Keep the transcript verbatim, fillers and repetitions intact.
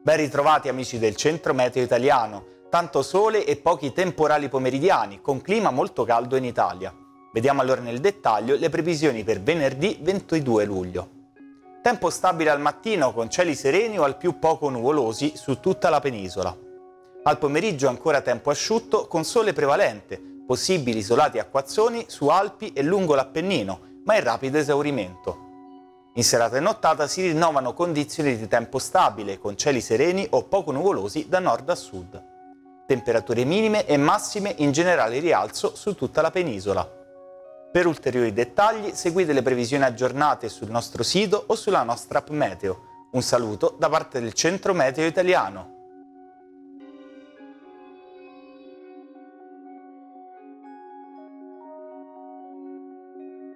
Ben ritrovati amici del Centro Meteo Italiano, tanto sole e pochi temporali pomeridiani, con clima molto caldo in Italia. Vediamo allora nel dettaglio le previsioni per venerdì ventidue luglio. Tempo stabile al mattino con cieli sereni o al più poco nuvolosi su tutta la penisola. Al pomeriggio ancora tempo asciutto con sole prevalente, possibili isolati acquazzoni su Alpi e lungo l'Appennino, ma in rapido esaurimento. In serata e nottata si rinnovano condizioni di tempo stabile, con cieli sereni o poco nuvolosi da nord a sud. Temperature minime e massime in generale rialzo su tutta la penisola. Per ulteriori dettagli seguite le previsioni aggiornate sul nostro sito o sulla nostra app Meteo. Un saluto da parte del Centro Meteo Italiano.